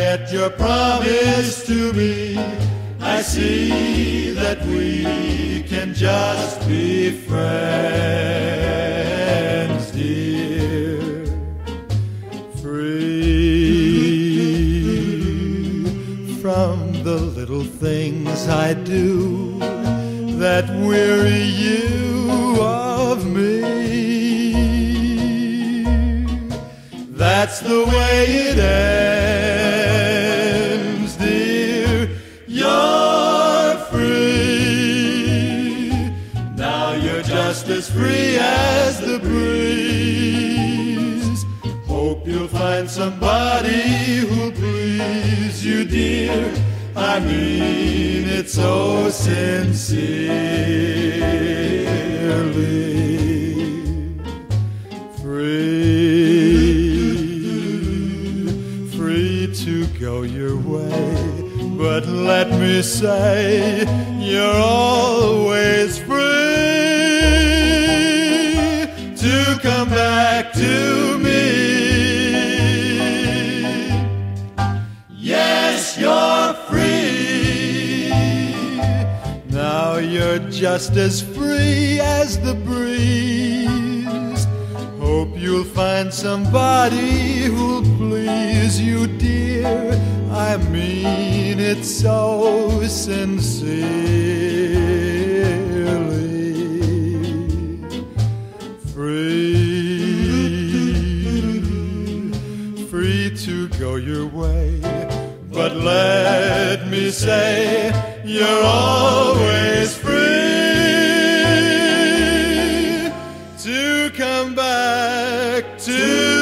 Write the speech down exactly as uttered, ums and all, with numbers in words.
forget your promise to me. I see that we can just be friends, dear. Free from the little things I do that weary you of me. That's the way it ends, dear. You're free. Now you're just as free as the breeze. Hope you'll find somebody who'll please you, dear. I mean it so sincerely. Free, free to go your way, but let me say you're always free to come back to me. Yes, you're free. Now you're just as free as the breeze. Hope you'll find somebody who'll please you, dear. I mean it so sincerely. Free, free to go your way, but let me say you're always free to come back to